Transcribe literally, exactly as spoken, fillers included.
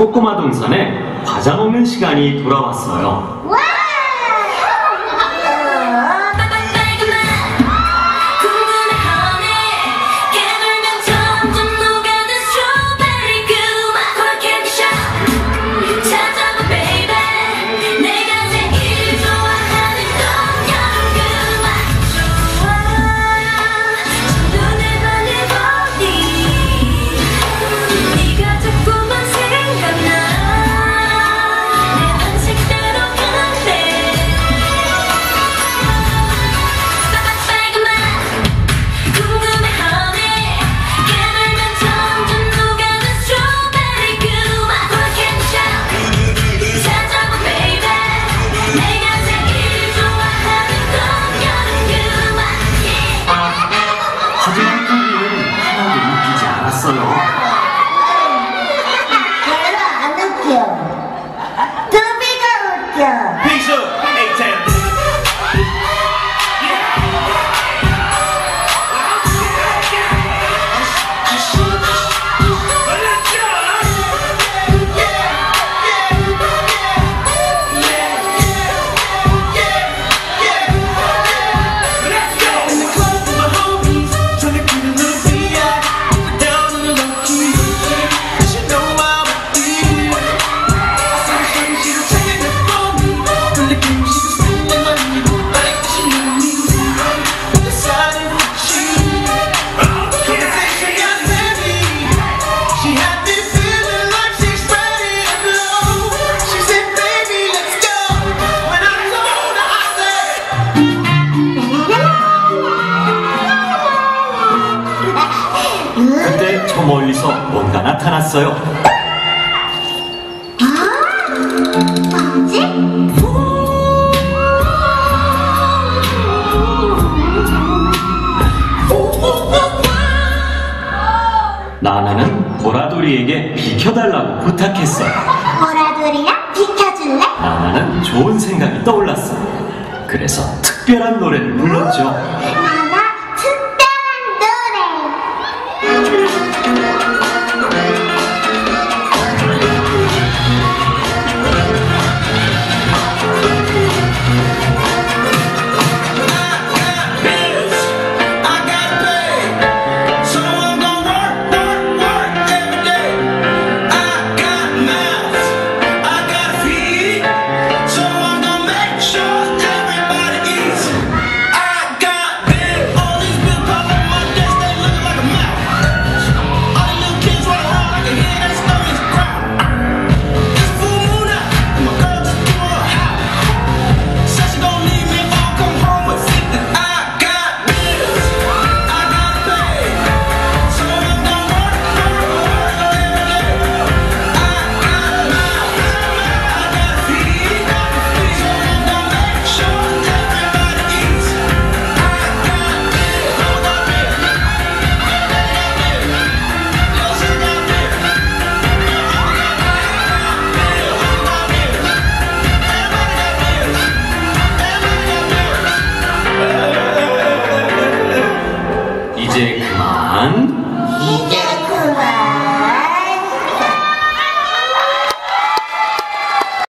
꼬꼬마 동산에 과자 먹는 시간이 돌아왔어요. 와! 하지만 뚜비는 하나도 웃기지 않았어요. 별로 안 웃겨. 뚜비가 웃겨. Peace up, A-Town. 그때 저 멀리서 뭔가 나타났어요. 아, 뭐지? 나나는 보라돌이에게 비켜달라고 부탁했어요. 보라돌이야? 비켜줄래? 나나는 좋은 생각이 떠올랐어. 그래서 특별한 노래를 불렀죠. 나나 특별한 노래.